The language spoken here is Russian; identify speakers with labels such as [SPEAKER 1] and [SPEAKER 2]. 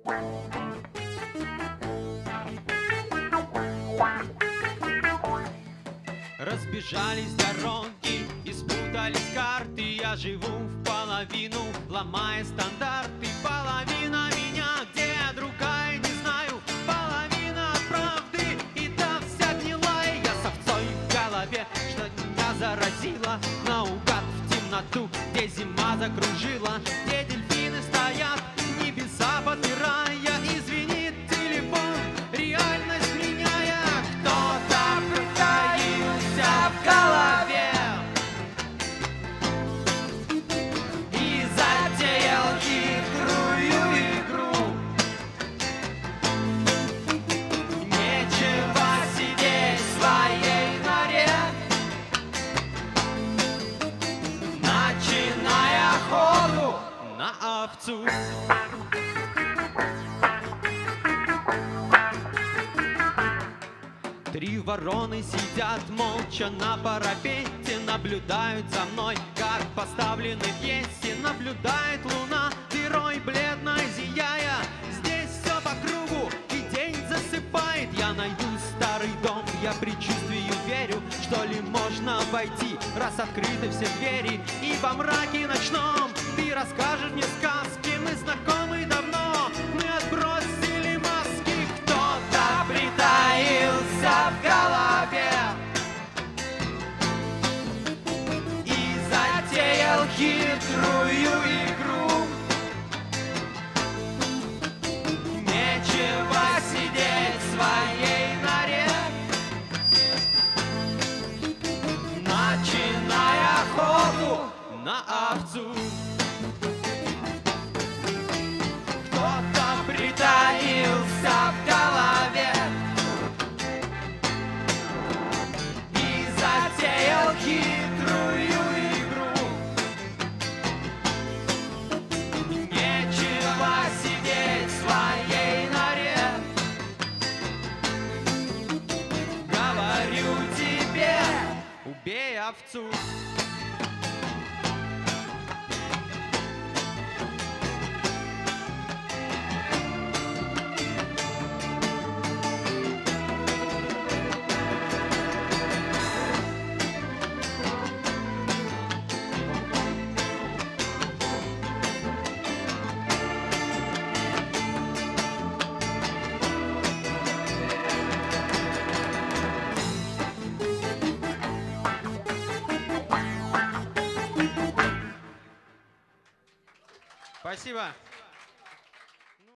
[SPEAKER 1] Разбежались дороги и спутались карты. Я живу в половину, ломая стандарты. Половина меня, где другая, не знаю. Половина правды, и та вся гнилая. Я с овцой в голове, что меня заразило. Наугад в темноту, где зима закружила. Где дельфины стоят, небеса подпирая. Извинит телефон, реальность меняя. Кто-то притаился в голове и затеял хитрую игру. Нечего сидеть в своей норе, начиная охоту на овцу. Три вороны сидят молча на парапете, наблюдают за мной, как поставлены пьесе. Наблюдает луна, дырой бледной зияя. Здесь все по кругу, и день засыпает. Я найду старый дом, я предчувствию верю. Что ли можно войти, раз открыты все двери? И во мраке ночном ты расскажешь мне сказки. Мы знакомы давно, мы отбросили маски. Кто-то притаился в голове и затеял хитрую игру. Нечего сидеть в своей норе, начиная охоту на овцу. Кто-то притаился в голове и затеял хитрую игру. Нечего сидеть в своей норе, говорю тебе, убей овцу. Спасибо.